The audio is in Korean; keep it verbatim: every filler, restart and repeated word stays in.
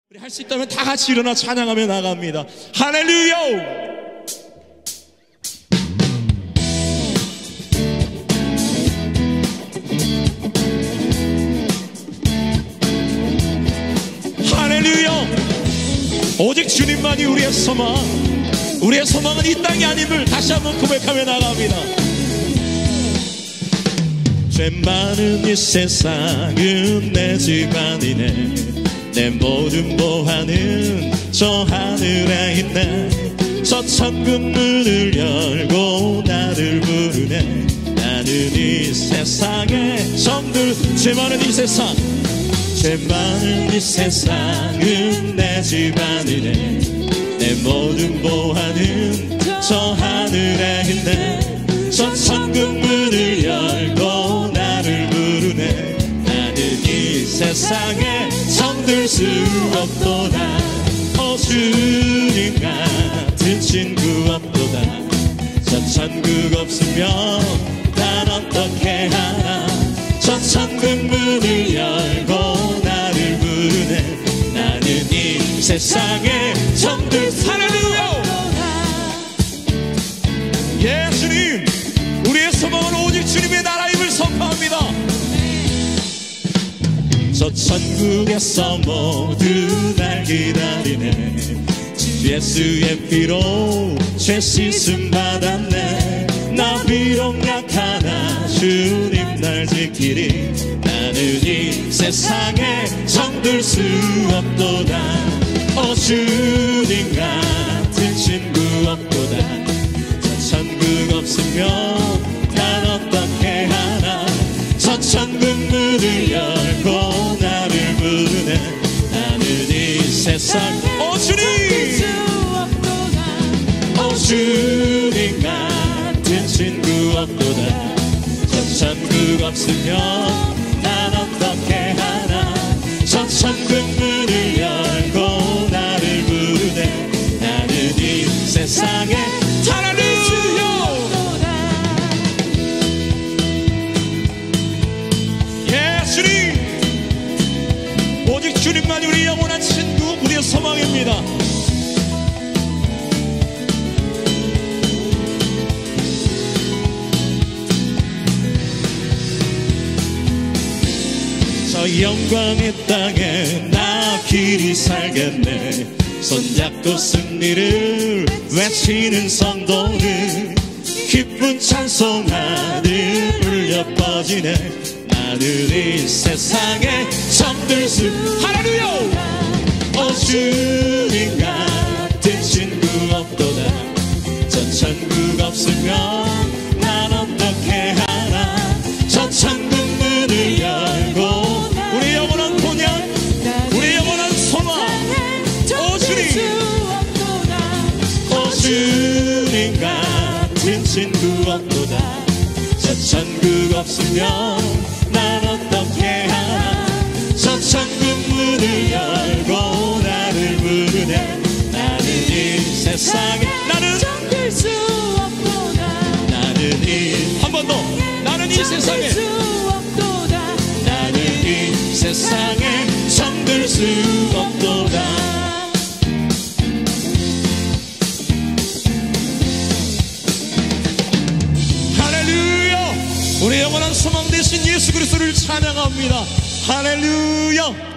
우리 할 수 있다면 다 같이 일어나 찬양하며 나갑니다. 할렐루야! 할렐루야! 오직 주님만이 우리의 소망, 우리의 소망은 이 땅이 아님을 다시 한번 고백하며 나갑니다. 죄 많은 이 세상은 내 집안이네, 내 모든 보화는 저 하늘에 있네. 저 천국 문을 열고 나를 부르네. 나는 이 세상의 정들, 죄 많은 이 세상, 죄 많은 이 세상은 내 집안이네, 내 모든 보화는 저 하늘에 있네. 저 천국 문을 열고 나를 부르네. 나는 이 세상에 정들 수 없도다. 오 주님 같은 친구 없도다. 저 천국 없으면 난 어떻게 하나. 저 천국 문을 열고 나를 부르네. 나는 이 세상에 정들 수 없도다. 예수님, 우리의 소망은 오직 주님의 나라임을 선포합니다. 저 천국에서 모두 날 기다리네. 예수의 피로 죄 씻음 받았네. 나 비록 약하나 주님 날 지키리. 나는 이 세상에 정들 수 없도다. 오 주님 같은 친구 없도다. 저 천국 없으면 난 어떻게 하나. 저 천국 문을 열고 나를 부르네. 나는 이 세상 오 주님, 오 주님 같은 친구 없도다. 저 천국 없으면 난 어떻게 하나. 저 천국 문을 열고 나를 부르네. 나는 이 세상에 할렐루야! 예수님, 오직 주님만이 우리 영원한 친구, 우리의 소망입니다. 저 영광의 땅에 나 길이 살겠네. 손잡고 승리를 외치는 성도들, 기쁜 찬송하들 울려 퍼지네. 나는 이 세상에 정들 수 할렐루야! 오 주님 같은 친구 없도다. 저 천국 없으면 난 어떻게 하나. 저 천국 문을 열고 우리 영원한 본향, 우리 영원한 소망, 오 주님, 오 주님 같은 친구 없도다. 저 천국 없으면 난 어떻게 하나. 저 천국 문을 열고 나를 부르네. 나는 이 세상에 나는 정들 수 없도다. 나는 이 한 번 더 나는 이 세상에 나는 이 세상에 정들 수 없도다. 할렐루야! 우리 영원한 소망 되신 예수 그리스도를 찬양합니다. 할렐루야!